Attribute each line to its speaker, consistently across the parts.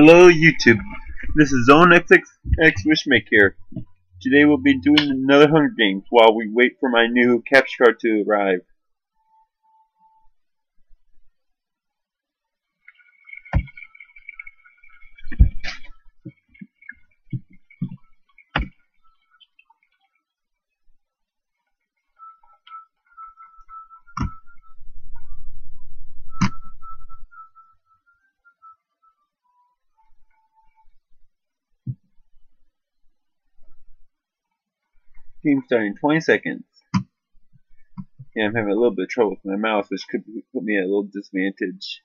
Speaker 1: Hello YouTube, this is Zone XXX Wishmake here. Today we'll be doing another Hunger Games while we wait for my new capture card to arrive. Game starting in 20 seconds. Yeah, I'm having a little bit of trouble with my mouse, which could put me at a little disadvantage.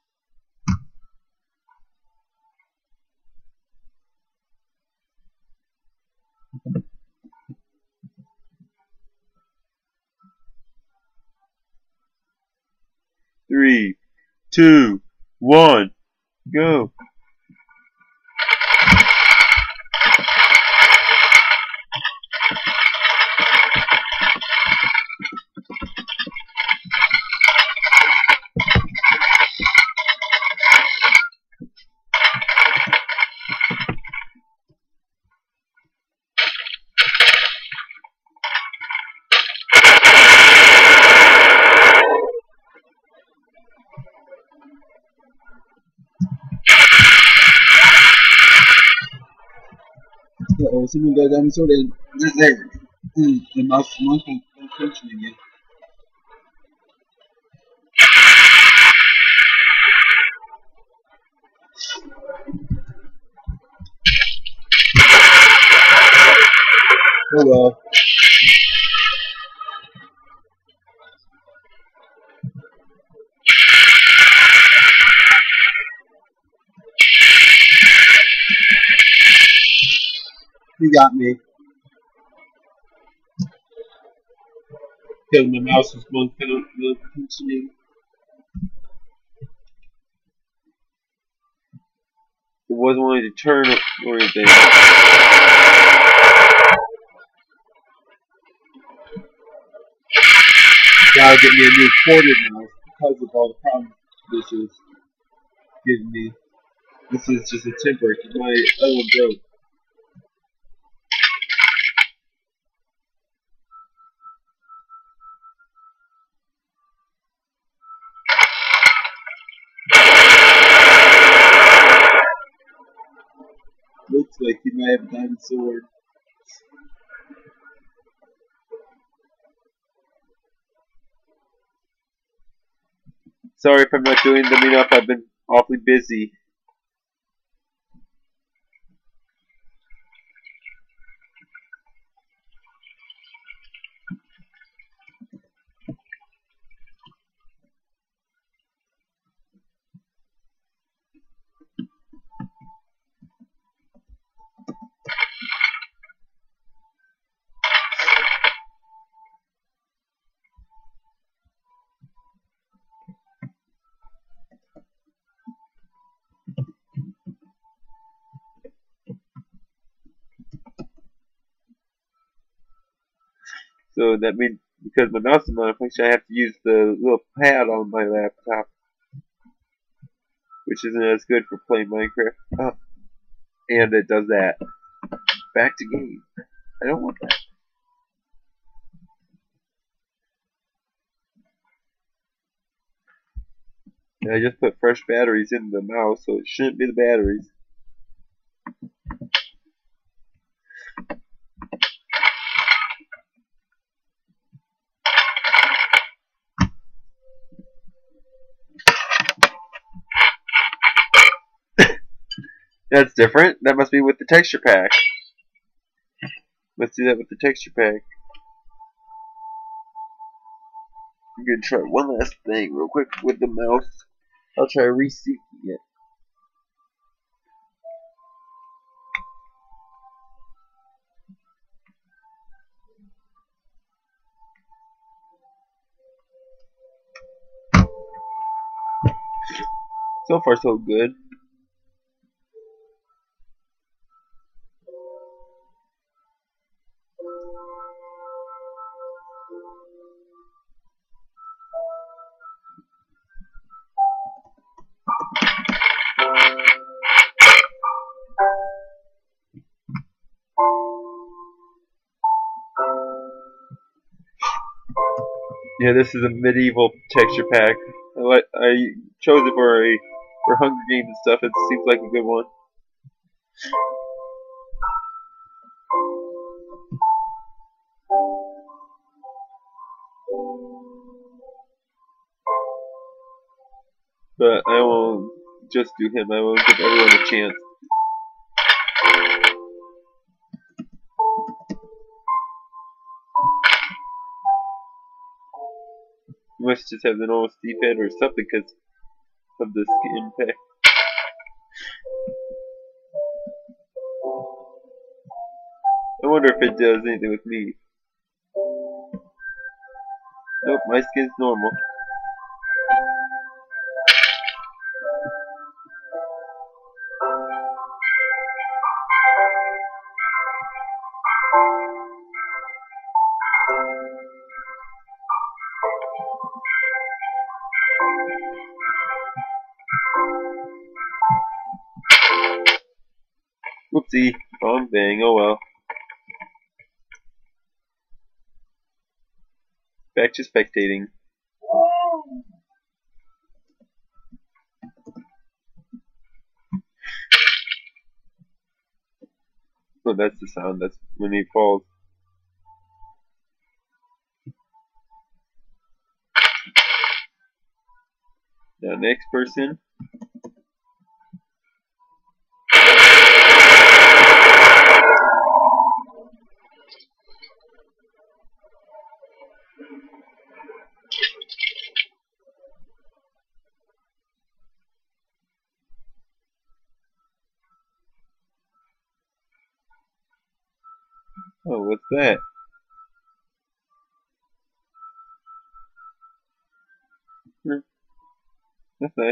Speaker 1: Three, two, one, go!
Speaker 2: Uh-oh, someone got dinosaur and not there. The mouse monkey function again. Oh well. He got me. Because my mouse was functioning.
Speaker 1: It wasn't wanting to turn or anything.
Speaker 2: Gotta get me a new corded mouse because of all the problems this is giving me. This is just a temporary because my other one broke. Looks like he might have a diamond sword.
Speaker 1: Sorry if I'm not doing the meetup, I've been awfully busy. So that means because my mouse is malfunctioning, I have to use the little pad on my laptop, which isn't as good for playing Minecraft. Oh, and it does that. Back to game. I don't want that. And I just put fresh batteries in the mouse, so it shouldn't be the batteries. That's different. That must be with the texture pack. Let's do that with the texture pack. I'm gonna try one last thing real quick with the mouse. I'll try reseating it. So far, so good. Yeah, this is a medieval texture pack. I chose it for Hunger Games and stuff. It seems like a good one. But I won't just do him. I will give everyone a chance. You must just have the normal Steve head or something because of the skin pack. I wonder if it does anything with me. Nope, my skin's normal. Whoopsie, wrong thing, oh well. Back to spectating. Oh, that's the sound, that's when he falls. Now, next person. Oh, what's that? That's nice.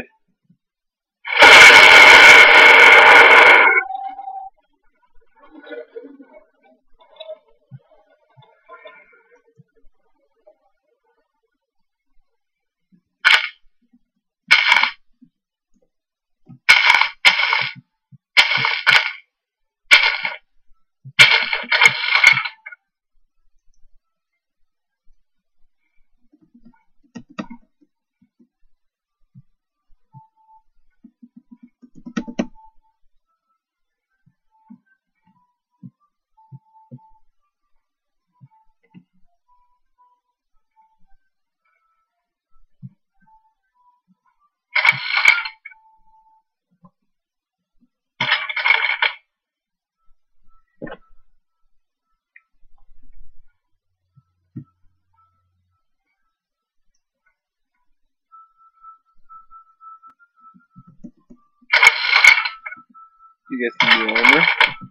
Speaker 1: You got some new armor.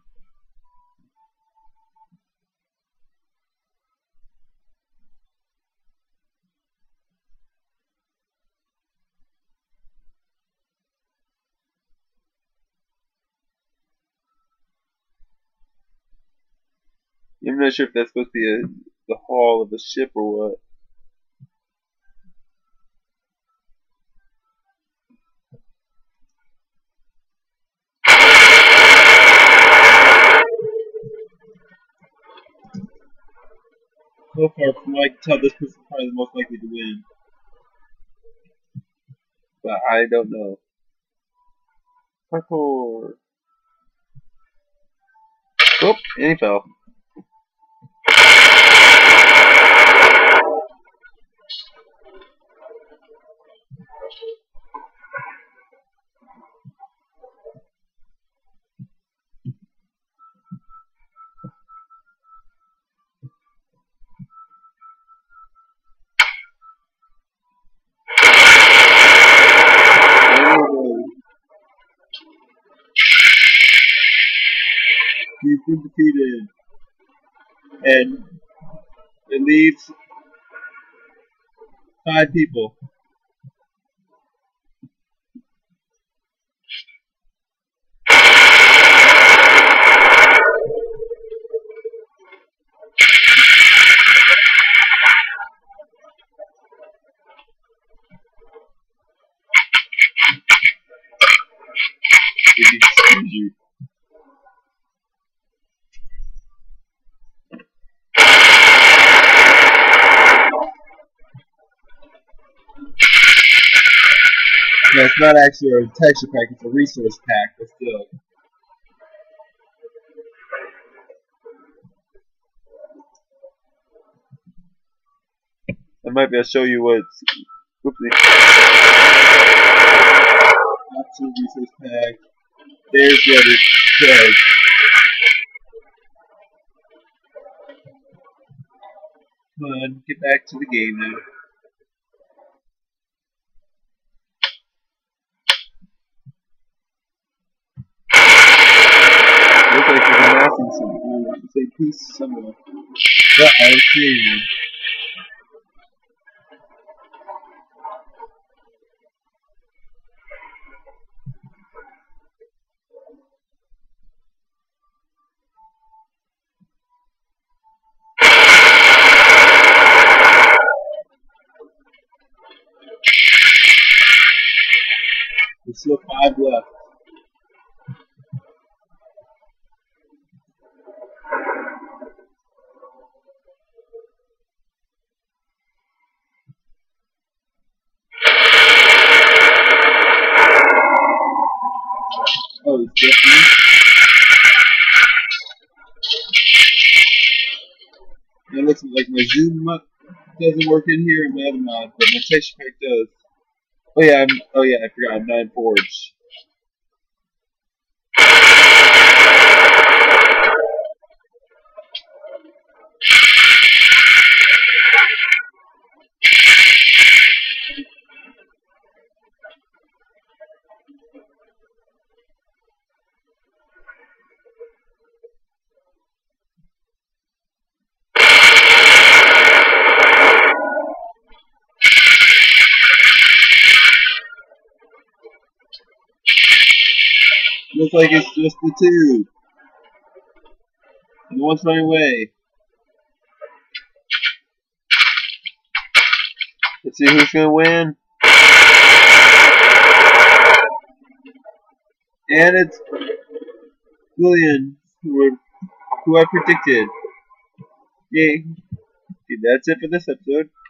Speaker 1: I'm not sure if that's supposed to be the hull of a ship or what. So far, from what I can tell, this person's probably the most likely to win. But I don't know. Parkour. Oh, and he fell. He's been defeated. And it leaves 5 people. Excuse you.
Speaker 2: No, it's not actually a texture pack, it's a resource pack, but still.
Speaker 1: I might be able to show you what's. Whoopsie.
Speaker 2: Optional resource pack. There's what it says. Come on, get back to the game now. Looks like there's a mouse in some say piece somewhere. But I don't see anyone. There's still 5 left. Oh, it's definitely. It looks like my zoom doesn't work in here in my other mod, but my texture pack does. Oh yeah, I forgot. I'm 9 Forge. Looks like it's just the 2. And one's running away.
Speaker 1: Let's see who's gonna win.
Speaker 2: And it's William, who I predicted.
Speaker 1: Yay. Okay, that's it for this episode.